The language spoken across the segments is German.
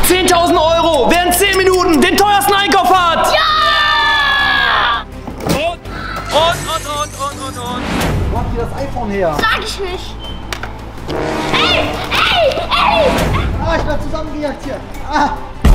10.000 Euro, wer in 10 Minuten den teuersten Einkauf hat. Ja! Und. Wo habt ihr das iPhone her? Sag ich nicht. Ey! Ah, ich werde zusammengejagt hier. Ah.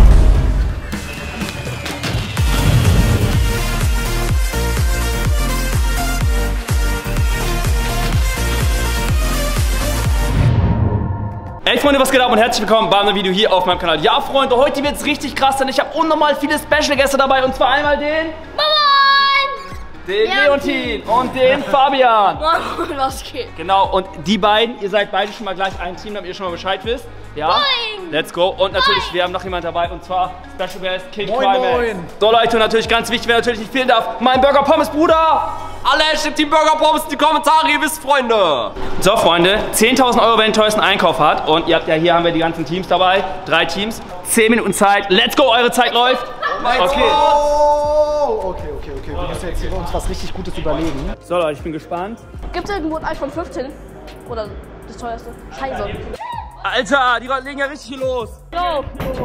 Hey Freunde, was geht ab und herzlich willkommen bei einem Video hier auf meinem Kanal. Ja Freunde, heute wird es richtig krass, denn ich habe unnormal viele Special-Gäste dabei. Und zwar einmal den... Den Leontin und den Fabian. Was geht? Genau, und die beiden, ihr seid beide schon mal gleich ein Team, damit ihr schon mal Bescheid wisst. Ja, Boing. Let's go. Und natürlich, wir haben noch jemand dabei, und zwar Special Guest King Moin, Climax. moin. So Leute, und natürlich ganz wichtig, wer natürlich nicht fehlen darf, mein Burger Pommes Bruder. Alle Hashtag Team Burger Pommes in die Kommentare, ihr wisst, Freunde. So Freunde, 10.000 Euro, wer den teuersten Einkauf hat. Und ihr habt ja, hier haben wir die ganzen Teams dabei, 3 Teams, 10 Minuten Zeit. Let's go, eure Zeit läuft. Okay. Oh, okay. Wir müssen jetzt hier uns was richtig Gutes überlegen. So Leute, ich bin gespannt. Gibt es irgendwo ein iPhone 15? Oder das teuerste? Scheiße. Alter, die Leute legen ja richtig hier los. Lauf!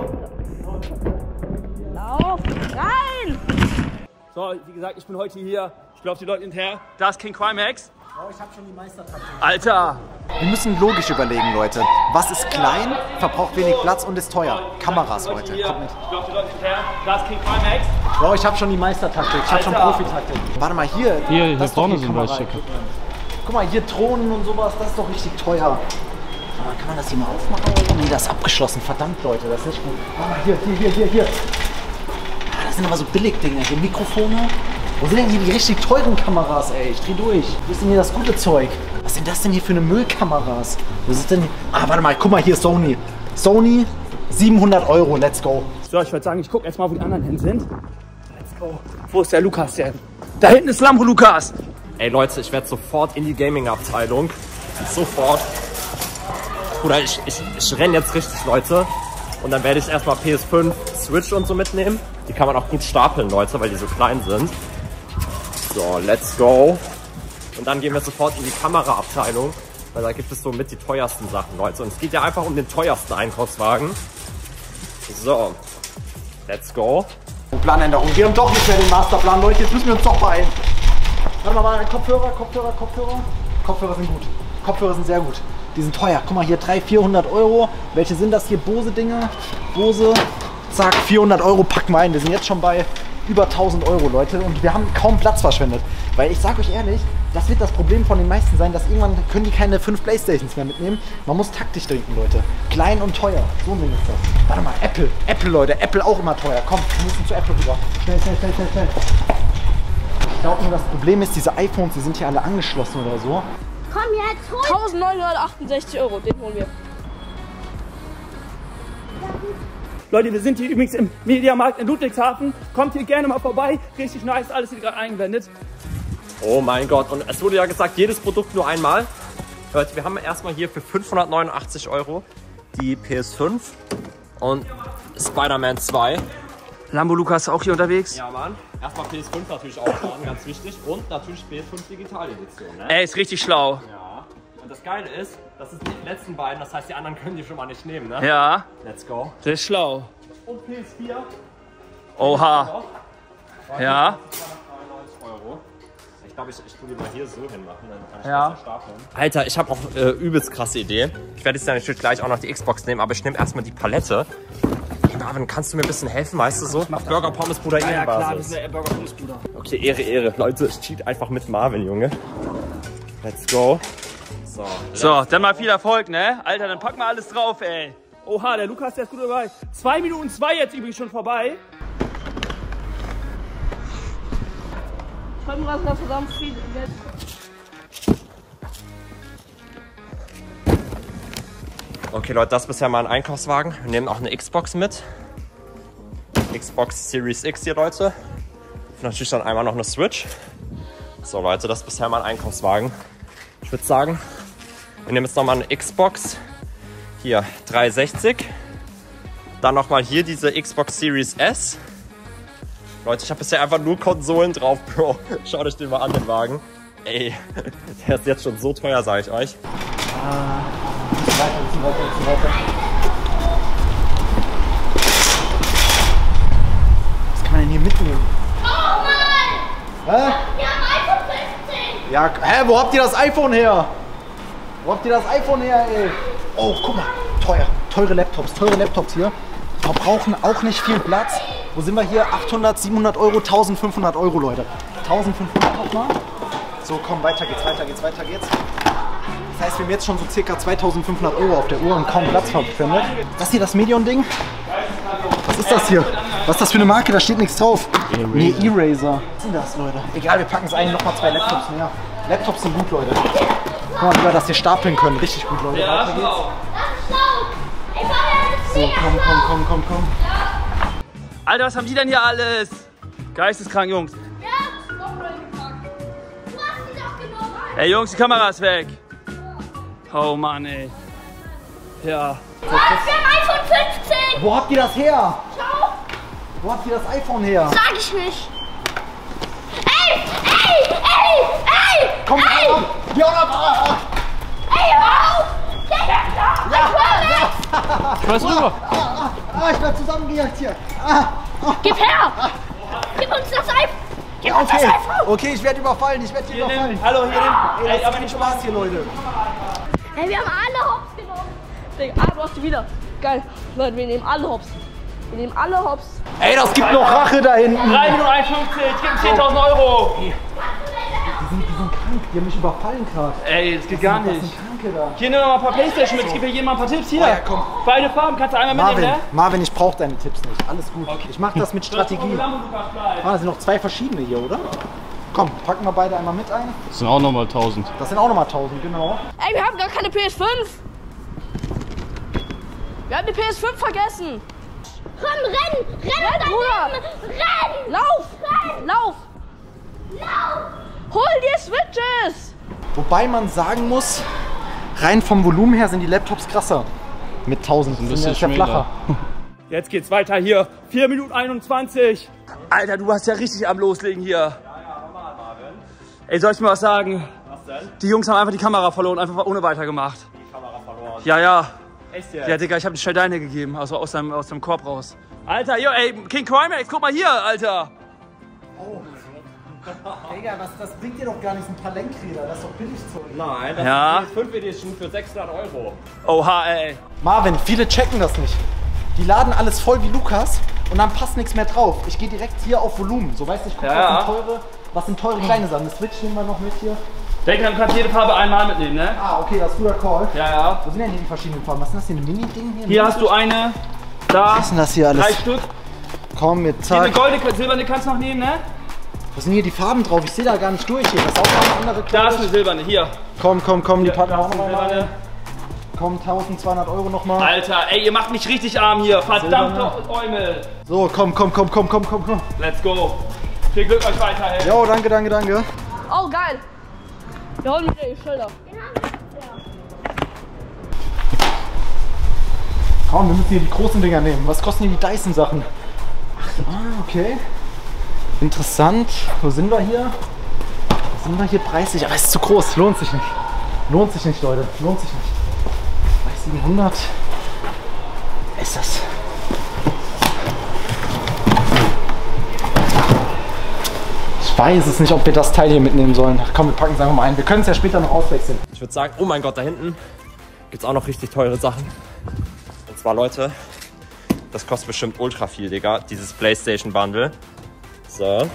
Lauf! Rein! So, wie gesagt, ich bin heute hier. Ich laufe die Leute hinterher. Da ist King Climax. Oh, ich habe schon die Meistertaktik. Alter. Wir müssen logisch überlegen, Leute. Was ist klein, verbraucht wenig Platz und ist teuer? Kameras, Leute. Kommt mit. Ich laufe die Leute hinterher. Da ist King Climax. Oh, ich habe schon die Meistertaktik. Ich habe schon Alter. Profitaktik. Warte mal, hier. Hier das ist doch vorne die sind Kamera. welche. Guck mal, hier Drohnen und sowas, das ist doch richtig teuer. Aber kann man das hier mal aufmachen oder so? Nee, das ist abgeschlossen. Verdammt, Leute, das ist nicht gut. Warte mal, hier. Ah, das sind aber so Billigdinger. Hier Mikrofone. Wo sind denn hier die richtig teuren Kameras, ey? Ich dreh durch. Wo ist denn hier das gute Zeug? Was sind das denn hier für eine Müllkameras? Was ist denn hier? Ah, warte mal, guck mal hier, Sony. Sony, 700 Euro, let's go. So, ich würde sagen, ich gucke erstmal, wo die anderen hin sind. Let's go. Wo ist der Lukas denn? Da hinten ist Lambo Lukas. Ey Leute, ich werde sofort in die Gaming-Abteilung. Sofort. Oder ich renne jetzt richtig, Leute. Und dann werde ich erstmal PS5, Switch und so mitnehmen. Die kann man auch gut stapeln, Leute, weil die so klein sind. So, let's go. Und dann gehen wir sofort in die Kameraabteilung, weil da gibt es so mit die teuersten Sachen, Leute. Und es geht ja einfach um den teuersten Einkaufswagen. So, let's go. Planänderung. Wir haben doch nicht mehr den Masterplan, Leute. Jetzt müssen wir uns doch beeilen. Warte mal, Kopfhörer. Kopfhörer sind gut. Kopfhörer sind sehr gut. Die sind teuer. Guck mal hier, 300-400 Euro. Welche sind das hier? Bose-Dinger. Bose. Zack, 400 Euro packen wir ein. Wir sind jetzt schon bei über 1000 Euro, Leute. Und wir haben kaum Platz verschwendet. Weil ich sag euch ehrlich, das wird das Problem von den meisten sein, dass irgendwann können die keine 5 Playstations mehr mitnehmen. Man muss taktisch trinken, Leute. Klein und teuer. So ein Ding ist das. Warte mal, Apple, Leute. Apple auch immer teuer. Komm, wir müssen zu Apple rüber. Schnell. Ich glaube nur, das Problem ist, diese iPhones, die sind hier alle angeschlossen oder so. Komm jetzt, hol! 1968 Euro, den holen wir. Leute, wir sind hier übrigens im Mediamarkt in Ludwigshafen. Kommt hier gerne mal vorbei. Richtig nice, alles hier gerade eingeblendet. Oh mein Gott, und es wurde ja gesagt, jedes Produkt nur einmal. Leute, wir haben erstmal hier für 589 Euro die PS5 und Spider-Man 2. Lambo Lukas auch hier unterwegs. Ja, Mann. Erstmal PS5 natürlich aufladen, ganz wichtig. Und natürlich PS5 Digital-Edition, ne? Ey, ist richtig schlau. Ja. Und das Geile ist, das sind die letzten beiden, das heißt, die anderen können die schon mal nicht nehmen, ne? Ja, Let's go. das ist schlau. Und PS4. Oha. Ja. 299 Euro. Ich glaube, ich tue die mal hier so hinmachen, dann kann ich Ja. besser stapeln. Alter, ich habe auch übelst krasse Idee. Ich werde jetzt natürlich gleich auch noch die Xbox nehmen, aber ich nehme erstmal die Palette. Hey Marvin, kannst du mir ein bisschen helfen, weißt du so? Burger Pommes Bruder Ehrenbasis. der Burger Pommes Bruder. Okay, Ehre. Leute, ich cheat einfach mit Marvin, Junge. Let's go. So, dann mal viel Erfolg, ne? Alter, dann packen wir alles drauf, ey. Oha, der Lukas, der ist gut dabei. 2 Minuten 2 jetzt übrigens schon vorbei. Schreiben wir das zusammen. Okay, Leute, das ist bisher mal ein Einkaufswagen. Wir nehmen auch eine Xbox mit. Xbox Series X hier, Leute. Und natürlich dann einmal noch eine Switch. So, Leute, das ist bisher mal ein Einkaufswagen. Ich würde sagen, wir nehmen jetzt nochmal eine Xbox. Hier, 360. Dann nochmal hier diese Xbox Series S. Leute, ich habe bisher einfach nur Konsolen drauf, Bro. Schaut euch den mal an, den Wagen. Ey, der ist jetzt schon so teuer, sage ich euch. Weiter. Ja, hä, wo habt ihr das iPhone her? Wo habt ihr das iPhone her, ey? Oh, guck mal, teuer. Teure Laptops hier. Verbrauchen auch nicht viel Platz. Wo sind wir hier? 800, 700 Euro, 1500 Euro, Leute. 1500 nochmal. So, komm, weiter geht's. Das heißt, wir haben jetzt schon so circa 2500 Euro auf der Uhr und kaum Platz verschwendet. Das hier, das Medion-Ding? Was ist das hier? Was ist das für eine Marke? Da steht nichts drauf. Nee, Eraser. Was ist denn das, Leute? Egal, wir packen es ein, nochmal 2 Laptops mehr. Laptops sind gut, Leute. Guck mal, wie wir das hier stapeln können. Richtig gut, Leute. Weiter geht's. So, komm. Alter, was haben die denn hier alles? Geisteskrank, Jungs. Ja, doch Leute gefragt. Du hast die doch genommen. Ey, Jungs, die Kamera ist weg. Oh Mann, ey. Ja. Was für ein iPhone 15? Wo habt ihr das her? Schau. Wo habt ihr das iPhone her? Sag ich nicht. Ey! Komm, Ey! Ja, ab! Ey, hör auf! Was rüber? Ich werd zusammengejagt hier. Gib her! Gib uns das iPhone! Gib uns das iPhone! Okay, ich werde überfallen. Hallo, hier nimm. Ey, aber nicht Spaß hier, Leute. Ey, wir haben alle Hops genommen. Digga, du hast die wieder. Geil. Leute, wir nehmen alle Hops. Ey, das gibt noch Rache da hinten. 3 Minuten 51, gib ihm 10.000 Euro. Die sind krank, die haben mich überfallen gerade. Ey, das geht gar nicht. Das sind Kranke da. Hier, nimm noch mal ein paar Playstation mit. Ich gebe hier jedem mal ein paar Tipps. Hier. Oh ja, komm. Beide Farben kannst du einmal mitnehmen, ne? Marvin, ich brauche deine Tipps nicht. Alles gut. Okay. Ich mache das mit Strategie. Ah, das sind noch 2 verschiedene hier, oder? Komm, packen wir beide einmal mit ein. Das sind auch nochmal 1000. Das sind auch nochmal 1000, genau. Ey, wir haben gar keine PS5. Wir haben die PS5 vergessen. Renn, Bruder. Renn! Lauf! Hol dir Switches! Wobei man sagen muss, rein vom Volumen her sind die Laptops krasser. Mit 1000. Ein bisschen ist ja flacher. Jetzt geht's weiter hier. 4 Minuten 21. Alter, du warst ja richtig am Loslegen hier. Ey, soll ich mir was sagen? Was denn? Die Jungs haben einfach die Kamera verloren, einfach ohne weitergemacht. Die Kamera verloren. Ja. Echt jetzt? Ja, Digga, ich hab den schnell deine gegeben, also aus dem Korb raus. Alter, yo, ey, King Crimex, guck mal hier, Alter. Oh. Digga, das bringt dir doch gar nicht, ein paar Lenkräder, das ist doch billig Zeug. Nein, das Ja. ist die PS5 Edition für 600 Euro. Oha, ey. Marvin, viele checken das nicht. Die laden alles voll wie Lukas und dann passt nichts mehr drauf. Ich gehe direkt hier auf Volumen. So, weißt du, ich gucke, Ja. was sind teure kleine Sachen. Das Switch nehmen wir noch mit hier. Denke, du kannst jede Farbe einmal mitnehmen, ne? Ah, okay, das ist guter Call. Ja. Wo sind denn hier die verschiedenen Farben? Was ist das denn, ein Mini-Ding hier? Hier hast du eine, da, Was ist denn das hier alles? 3 Stück. Komm, mit Hier eine zack. goldene, silberne kannst du noch nehmen, ne? Wo sind hier die Farben drauf? Ich sehe da gar nicht durch hier. Das ist auch noch eine andere Da Quelle. ist eine silberne, hier. Komm, die packen wir Da auch ist eine nochmal silberne. rein. Komm, 1200 Euro nochmal. Alter, ey, ihr macht mich richtig arm hier. Verdammte Eumel. So, komm. Let's go. Viel Glück euch weiterhin. Jo, danke. Oh, geil. Wir holen wieder die Schilder. Komm, wir müssen hier die großen Dinger nehmen. Was kosten hier die Dyson-Sachen? Ach, okay. Interessant. Wo sind wir hier? Wo sind wir hier preislich? Aber es ist zu groß. Lohnt sich nicht. Lohnt sich nicht, Leute. Lohnt sich nicht. Bei 700 ist das. Ich weiß es nicht, ob wir das Teil hier mitnehmen sollen. Komm, wir packen es einfach mal ein. Wir können es ja später noch auswechseln. Ich würde sagen, oh mein Gott, da hinten gibt es auch noch richtig teure Sachen. Und zwar, Leute, das kostet bestimmt ultra viel, Digga, dieses PlayStation Bundle. So.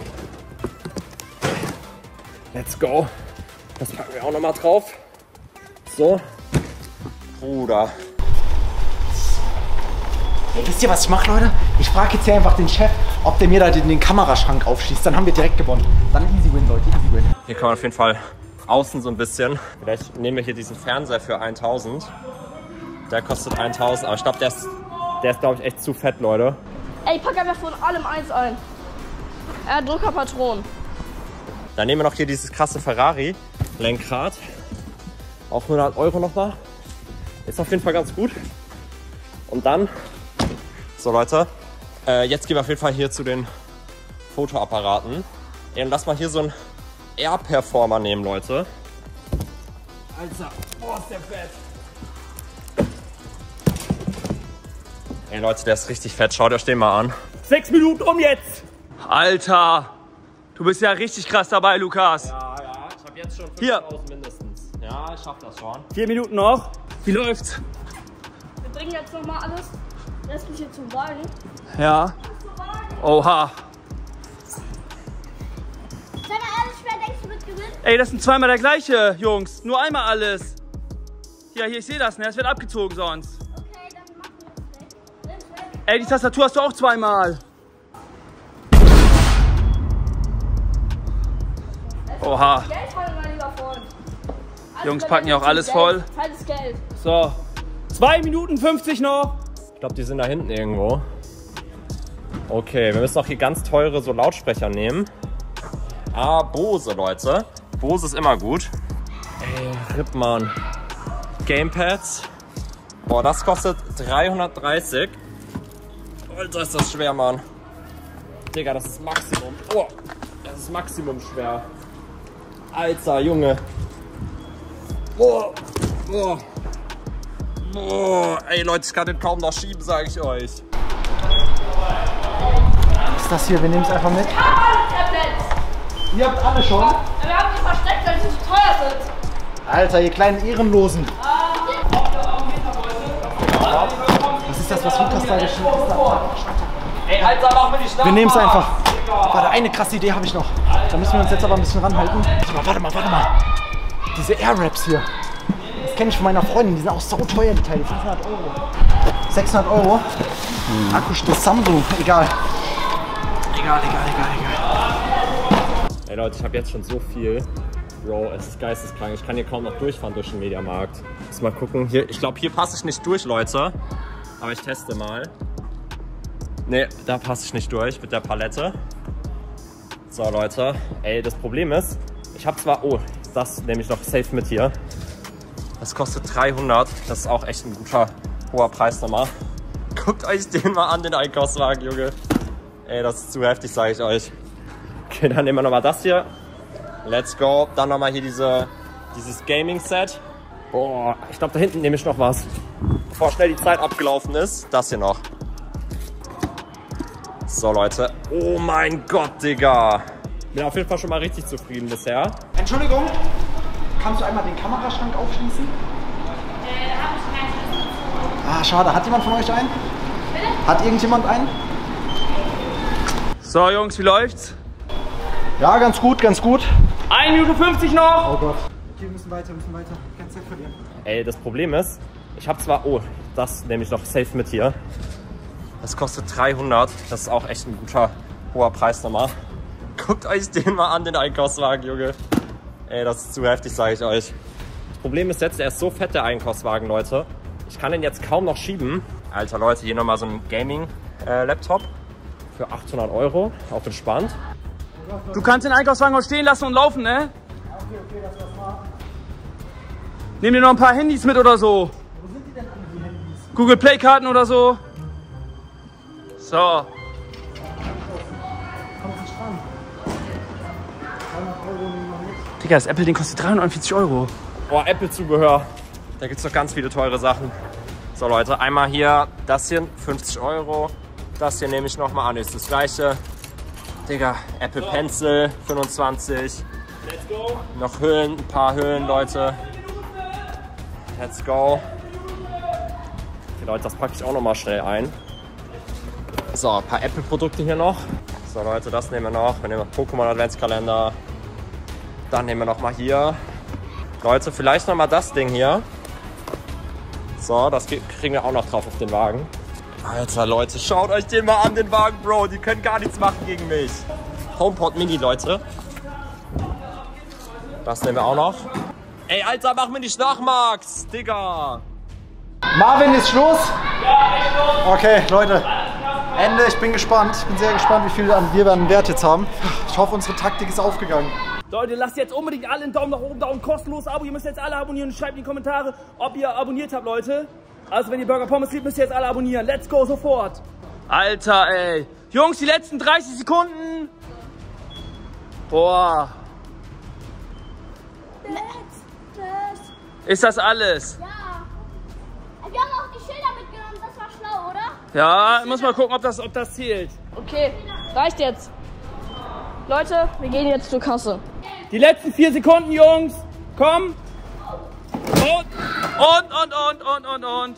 Let's go. Das packen wir auch noch mal drauf. So. Bruder. Ey, wisst ihr, was ich mache, Leute? Ich frage jetzt hier einfach den Chef, ob der mir da den Kameraschrank aufschließt. Dann haben wir direkt gewonnen. Dann easy win, Leute, easy win. Hier kann man auf jeden Fall außen so ein bisschen. Vielleicht nehmen wir hier diesen Fernseher für 1000. Der kostet 1000, aber ich glaube, der ist glaube ich echt zu fett, Leute. Ey, pack einfach von allem eins ein. Druckerpatronen. Dann nehmen wir noch hier dieses krasse Ferrari-Lenkrad. Auf 100 Euro nochmal. Ist auf jeden Fall ganz gut. Und dann, so Leute, jetzt gehen wir auf jeden Fall hier zu den Fotoapparaten. Ey, und lass mal hier so einen Air-Performer nehmen, Leute. Alter, boah, ist der fett. Ey Leute, der ist richtig fett. Schaut euch den mal an. 6 Minuten um jetzt. Alter, du bist ja richtig krass dabei, Lukas. Ja, ich habe jetzt schon Hier. 5.000 mindestens. Ja, ich schaff das schon. 4 Minuten noch. Wie läuft's? Wir bringen jetzt nochmal alles restliche zum Wagen. Ja. Oha. Sei mal ehrlich, wer denkst du wird gewinnen? Ey, das sind zweimal der gleiche, Jungs. Nur einmal alles. Hier, ich sehe das, ne? Das wird abgezogen sonst. Okay, dann machen wir das weg. Nimm's weg. Ey, die Tastatur hast du auch zweimal. Oha. Geld holen, mein lieber Freund. Jungs packen ja auch alles voll. Feines Geld. So. 2 Minuten 50 noch. Ich glaube, die sind da hinten irgendwo. Okay, wir müssen auch hier ganz teure so Lautsprecher nehmen. Ah, Bose, Leute. Bose ist immer gut. Ey, Rippmann. Gamepads. Boah, das kostet 330. Alter, ist das schwer, Mann. Digga, das ist Maximum. Oh, das ist Maximum schwer. Alter, Junge. Boah. Boah. Boah. Ey, Leute, ich kann den kaum noch schieben, sage ich euch. Was ist das hier? Wir nehmen es einfach mit. Tablets. Ihr habt alle schon? Wir haben die versteckt, weil sie zu teuer sind. Alter, ihr kleinen Ehrenlosen. Was ist das, was Lukas da geschrieben hat? Ey, Alter, mach mir die Schnauze. Wir nehmen es einfach. Warte, eine krasse Idee habe ich noch. Da müssen wir uns jetzt aber ein bisschen ranhalten. Warte mal. Diese Air-Wraps hier. Das kenne ich von meiner Freundin. Die sind auch so teuer, die Teile. 500 €. 600 €. Akkuschluss Samsung. Egal. Ey Leute, ich habe jetzt schon so viel. Bro, es ist geisteskrank. Ich kann hier kaum noch durchfahren durch den Mediamarkt. Muss mal gucken. Hier, ich glaube, hier passe ich nicht durch, Leute. Aber ich teste mal. Ne, da passe ich nicht durch mit der Palette. So, Leute. Ey, das Problem ist, ich habe zwar... Oh, das nehme ich noch safe mit hier. Das kostet 300. Das ist auch echt ein guter, hoher Preis nochmal. Guckt euch den mal an, den Einkaufswagen, Junge. Ey, das ist zu heftig, sage ich euch. Okay, dann nehmen wir nochmal das hier. Let's go. Dann nochmal hier dieses Gaming-Set. Boah, ich glaube, da hinten nehme ich noch was. Bevor schnell die Zeit abgelaufen ist. Das hier noch. So, Leute. Oh mein Gott, Digga. Bin auf jeden Fall schon mal richtig zufrieden bisher. Entschuldigung, kannst du einmal den Kameraschrank aufschließen? Da habe ich keinen Schlüssel. Ah, schade. Hat jemand von euch einen? Bitte? Hat irgendjemand einen? So, Jungs, wie läuft's? Ja, ganz gut. 1 Minute 50 noch. Oh Gott. Okay, wir müssen weiter. Keine Zeit verlieren. Ey, das Problem ist, ich habe zwar... Oh, das nehme ich noch safe mit hier. Das kostet 300. Das ist auch echt ein guter, hoher Preis nochmal. Guckt euch den mal an, den Einkaufswagen, Junge. Ey, das ist zu heftig, sage ich euch. Das Problem ist jetzt, der ist so fett, der Einkaufswagen, Leute. Ich kann den jetzt kaum noch schieben. Alter, Leute, hier nochmal so ein Gaming-Laptop für 800 €. Auf entspannt. Du kannst den Einkaufswagen auch stehen lassen und laufen, ne? Okay, das war's mal. Nimm dir noch ein paar Handys mit oder so. Wo sind die denn alle, die Handys? Google Play Karten oder so. So. Kommt nicht dran. 300 € nehmen wir mit. Digga, das Apple, den kostet 349 €. Boah, Apple-Zubehör. Da gibt es noch ganz viele teure Sachen. So, Leute, einmal hier das hier, 50 €. Das hier nehme ich nochmal an, ist das gleiche. Digga, Apple Pencil, 25. Let's go. Noch Hüllen, ein paar Hüllen, Leute. Let's go. Okay, Leute, das packe ich auch noch mal schnell ein. So, ein paar Apple-Produkte hier noch. So, Leute, das nehmen wir noch. Wir nehmen Pokémon Adventskalender. Dann nehmen wir noch mal hier. Leute, vielleicht noch mal das Ding hier. So, das kriegen wir auch noch drauf auf den Wagen. Alter, Leute, schaut euch den mal an, den Wagen, Bro. Die können gar nichts machen gegen mich. HomePod Mini, Leute. Das nehmen wir auch noch. Ey, Alter, mach mir nicht nach, Max. Digga. Marvin, ist Schluss? Ja, ist Schluss. Okay, Leute. Ende. Ich bin gespannt. Ich bin sehr gespannt, wie viel wir an Wert jetzt haben. Ich hoffe, unsere Taktik ist aufgegangen. Leute, lasst jetzt unbedingt alle einen Daumen nach oben da und kostenlos Abo. Ihr müsst jetzt alle abonnieren und schreibt in die Kommentare, ob ihr abonniert habt, Leute. Also wenn ihr Burger Pommes liebt, müsst ihr jetzt alle abonnieren. Let's go, sofort. Alter, ey. Jungs, die letzten 30 Sekunden. Boah. Ist das alles? Ja. Wir haben auch die Schilder mitgenommen, das war schlau, oder? Ja, ich muss mal gucken, ob das zählt. Okay, reicht jetzt. Leute, wir gehen jetzt zur Kasse. Die letzten 4 Sekunden, Jungs. Komm. Und.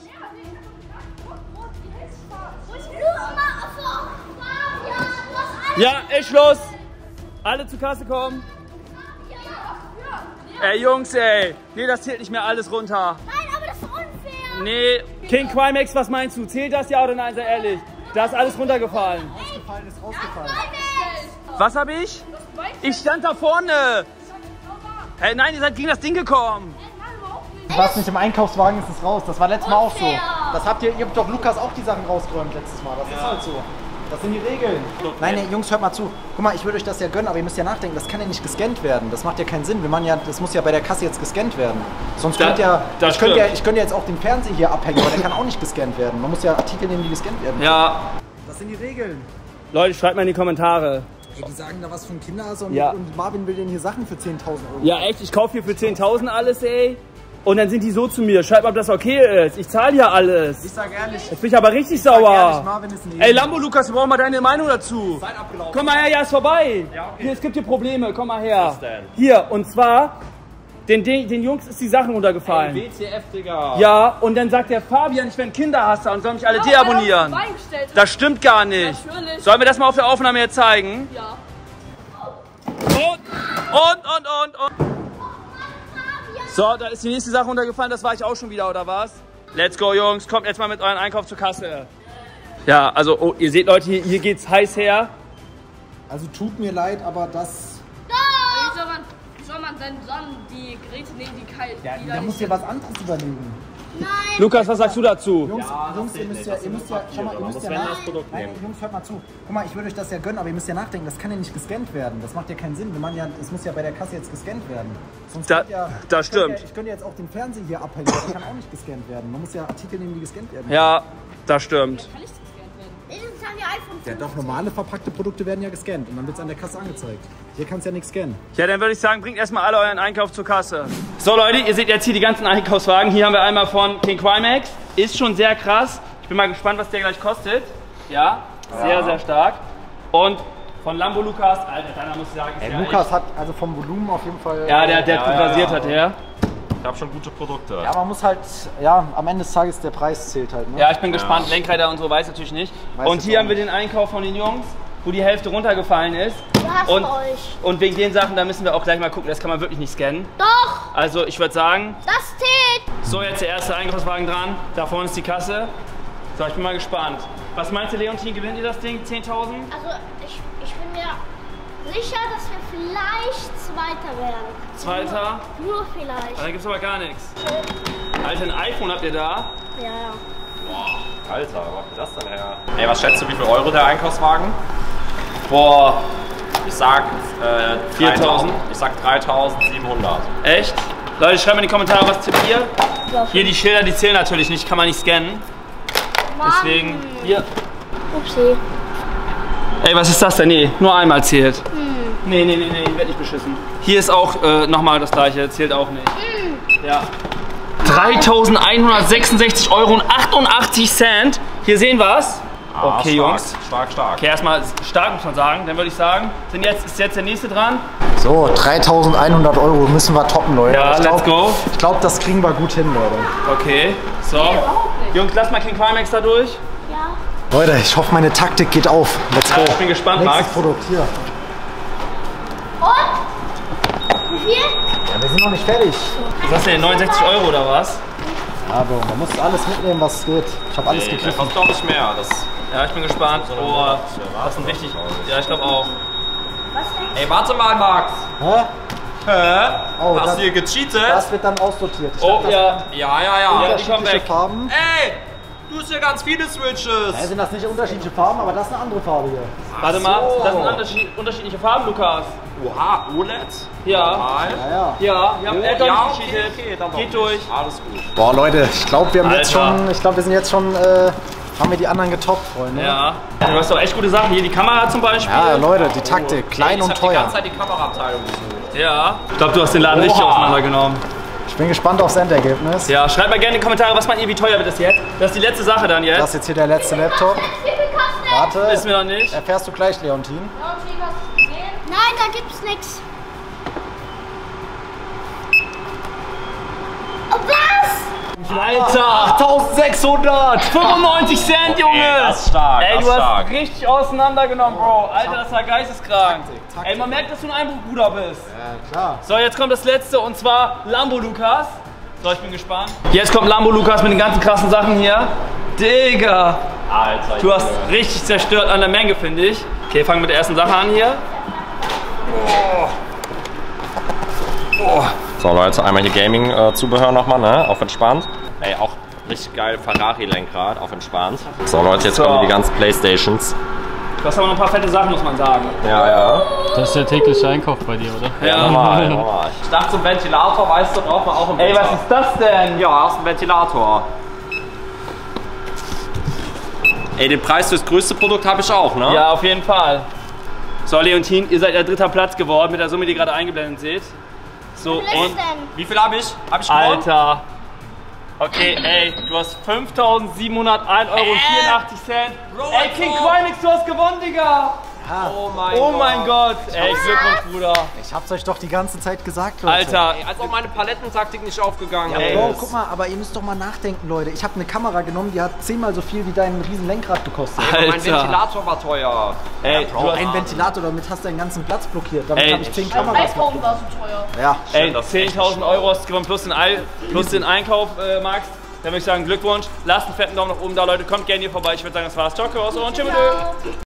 Ja, ist Schluss. Alle zur Kasse kommen. Ey, Jungs, ey. Nee, das zählt nicht mehr alles runter. Nein, aber das ist unfair. Nee. King Crimex, was meinst du? Zählt das ja oder nein? Sei ehrlich. Da ist alles runtergefallen. Rausgefallen ist rausgefallen. Was hab ich? Ich stand da vorne. Hey, nein, ihr seid gegen das Ding gekommen. Du warst nicht im Einkaufswagen, ist es raus. Das war letztes Mal auch so. Das ihr habt doch Lukas auch die Sachen rausgeräumt letztes Mal. Das ist halt so. Das sind die Regeln. Nein, nee, Jungs, hört mal zu. Guck mal, ich würde euch das ja gönnen, aber ihr müsst ja nachdenken, das kann ja nicht gescannt werden. Das macht ja keinen Sinn. Das muss ja bei der Kasse jetzt gescannt werden. Sonst ich könnte ja jetzt auch den Fernseher hier abhängen, aber der kann auch nicht gescannt werden. Man muss ja Artikel nehmen, die gescannt werden. Ja. Das sind die Regeln. Leute, schreibt mal in die Kommentare. Ey, die sagen da was von Kindern und Marvin will denen hier Sachen für 10.000 Euro. Ja, echt, ich kaufe hier für 10.000 alles, ey. Und dann sind die so zu mir. Schreibt mal, ob das okay ist. Ich zahle ja alles. Ich sag ehrlich. Jetzt bin ich aber richtig sauer. Ehrlich, Marvin ist ein Ey, Lambo Lukas, wir brauchen mal deine Meinung dazu. Seid abgelaufen. Komm mal her, ja, ist vorbei. Ja, okay. Hier, es gibt hier Probleme. Komm mal her. Was denn? Hier, und zwar, den Jungs ist die Sachen runtergefallen. WTF, Digga. Ja, und dann sagt der Fabian, ich bin ein Kinderhasser und soll mich alle deabonnieren. Das stimmt gar nicht. Natürlich. Sollen wir das mal auf der Aufnahme jetzt zeigen? Ja. Und. So, da ist die nächste Sache runtergefallen. Das war ich auch schon wieder, oder was? Let's go, Jungs. Kommt jetzt mal mit euren Einkauf zur Kasse. Ja, also, oh, ihr seht, Leute, hier geht's heiß her. Also tut mir leid, aber das... Wie soll man denn dann die Geräte nehmen, die kalt... Ja, da muss dir was anderes überlegen. Nein. Lukas, was sagst du dazu? Jungs, ihr müsst ja Produkt nehmen. Jungs, hört mal zu. Guck mal, ich würde euch das ja gönnen, aber ihr müsst ja nachdenken, das kann ja nicht gescannt werden. Das macht ja keinen Sinn. Es muss ja bei der Kasse jetzt gescannt werden. Sonst das stimmt. Ich könnte jetzt auch den Fernseher hier abhängen, aber der kann auch nicht gescannt werden. Man muss ja Artikel nehmen, die gescannt werden. Ja, das stimmt. Kann nicht gescannt werden. Wenigstens haben die iPhone 5. Ja, doch, normale verpackte Produkte werden ja gescannt und dann wird es an der Kasse angezeigt. Hier kannst du ja nichts scannen. Ja, dann würde ich sagen, bringt erstmal alle euren Einkauf zur Kasse. So Leute, ihr seht jetzt hier die ganzen Einkaufswagen. Hier haben wir einmal von King Crimex. Ist schon sehr krass. Ich bin mal gespannt, was der gleich kostet. Ja, sehr, sehr stark. Und von Lambo Lukas, Alter, deiner muss ich sagen, ist ja Lukas echt, hat also vom Volumen auf jeden Fall... ja, der hat gut rasiert, hat der. Ich habe schon gute Produkte. Ja, man muss halt, ja, am Ende des Tages der Preis zählt halt, ne? Ja, ich bin gespannt. Lenkräder und so weiß natürlich nicht. Und hier haben wir den Einkauf von den Jungs, wo die Hälfte runtergefallen ist. Und wegen den Sachen, da müssen wir auch gleich mal gucken. Das kann man wirklich nicht scannen. Doch, Also ich würde sagen, das zählt. so jetzt der erste Einkaufswagen dran. Da vorne ist die Kasse. So, ich bin mal gespannt. Was meinst du, Leontin, gewinnt ihr das Ding? 10.000? Also ich bin mir sicher, dass wir vielleicht Zweiter werden. Zweiter? Nur vielleicht. Da gibt's aber gar nichts. Alter, ein iPhone habt ihr da? Ja. Boah, Alter, wo habt ihr das denn her? Ey, was schätzt du, wie viel Euro der Einkaufswagen? Boah, Ich sag 4.000. Ich sag 3.700. echt? Leute, schreibt mal in die Kommentare, was tippt ihr? Hier die Schilder, die zählen natürlich nicht, kann man nicht scannen. Deswegen, hier. Upsi. Ey, was ist das denn? Nee, nur einmal zählt. Nee, ich werd nicht beschissen. Hier ist auch nochmal das gleiche, zählt auch nicht. Ja. 3.166,88 €. Hier sehen wir's. Okay, stark, Jungs. Stark. Okay, erstmal stark, muss man sagen. Dann würde ich sagen, ist jetzt der nächste dran. So, 3.100 € müssen wir toppen, Leute. Ja, let's go. Ich glaube, das kriegen wir gut hin, Leute. Okay, so. Jungs, lass mal King Crimex da durch. Ja. Leute, ich hoffe, meine Taktik geht auf. Let's go. Ja, ich bin gespannt, Nächstes Max. Produkt, hier. Und? Wie viel? Ja, wir sind noch nicht fertig. Was ist das denn, 69 € oder was? Ja, Bro, man muss alles mitnehmen, was geht. Ich habe alles Der gekriegt. kostet glaube ich mehr. Das, Ja, ich bin gespannt. Oh, das sind richtig. Ja, ich glaube auch. ey, warte mal, Max. Hä? Oh, Hast du hier gecheatet? das wird dann aussortiert. Ich Oh, glaub, ja. Ja. Ja, die kommen unterschiedliche weg. Farben. Ey, du hast hier ganz viele Switches. Ja, sind das nicht unterschiedliche Farben, aber das ist eine andere Farbe hier. Warte mal, das sind unterschiedliche Farben, Lukas. Oha, OLED? Ja. Normal. Ja. Ja, wir haben Ja, ja, okay, dann doch Geht nicht. durch. Alles gut. Boah, Leute, ich glaube, wir haben jetzt Alter. schon, wir sind jetzt schon, haben wir die anderen getoppt, Freunde. Ja. Du hast doch echt gute Sachen. Hier die Kamera zum Beispiel. Ja, Leute, die Taktik, klein ich und hab die teuer. ganze Zeit die Kameraabteilung gesucht. Ja. Ich glaube, du hast den Laden richtig Oha. auseinandergenommen. Ich bin gespannt aufs Endergebnis. Ja, schreibt mal gerne in die Kommentare, was meint ihr, wie teuer wird das jetzt? Das ist die letzte Sache dann jetzt. Das ist jetzt hier der letzte Laptop. Wie viel kostet? Warte, Wissen wir noch nicht. erfährst du gleich, Leontin. Nein, da gibt's nichts. Alter! 1600! 95 Cent, Junge! Das ist stark, Ey, das du ist hast stark. richtig auseinandergenommen, Bro. Alter, das war geisteskrank. Taktik. Ey, man merkt, dass du ein Einbruchbruder bist. Ja, klar. So, jetzt kommt das letzte und zwar Lambo Lukas. So, ich bin gespannt. Jetzt kommt Lambo Lukas mit den ganzen krassen Sachen hier. Digga! Alter, Du hast richtig zerstört an der Menge, finde ich. Okay, fangen wir mit der ersten Sache an hier. So Leute, einmal hier Gaming-Zubehör nochmal, ne? Auf entspannt. Ey, auch richtig geil Ferrari-Lenkrad, auf entspannt. So Leute, jetzt kommen die ganzen Playstations. Du hast aber noch ein paar fette Sachen, muss man sagen. Ja, ja. Das ist der tägliche Einkauf bei dir, oder? Ja. Normal, normal. Ich dachte, so ein Ventilator, weißt du, braucht man auch im Ey, Winter. was ist das denn? Ja, das ist ein Ventilator. Ey, den Preis fürs größte Produkt habe ich auch, ne? Ja, auf jeden Fall. So, Leontin, ihr seid ja 3. Platz geworden mit der Summe, die ihr gerade eingeblendet seht. So, und... Wie viel habe ich? Habe ich gewonnen? Alter. Okay, ey, du hast 5.701,84 €. Bro, Ey, King Quinix, du hast gewonnen, Digga. Ja. Oh mein Gott. Ey, Glückwunsch, Bruder. Ich hab's euch doch die ganze Zeit gesagt, Leute. Alter. Ey, als ob meine Palettentaktik nicht aufgegangen Ey. ist. Bro, guck mal, aber ihr müsst doch mal nachdenken, Leute. Ich habe eine Kamera genommen, die hat 10-mal so viel wie dein riesen Lenkrad gekostet. Mein Alter. Ventilator war teuer. Ey, Bro, du hast... ein Ventilator, damit hast du deinen ganzen Platz blockiert. Damit Ey. habe ich 10 Mein Kameras. iPhone war so teuer. Ja. Ey, 10.000 € hast du gewonnen plus den Einkauf, Max. Dann würde ich sagen, Glückwunsch. Lasst einen fetten Daumen nach oben da, Leute. Kommt gerne hier vorbei. Ich würde sagen, das war's. Ciao, und tschüss.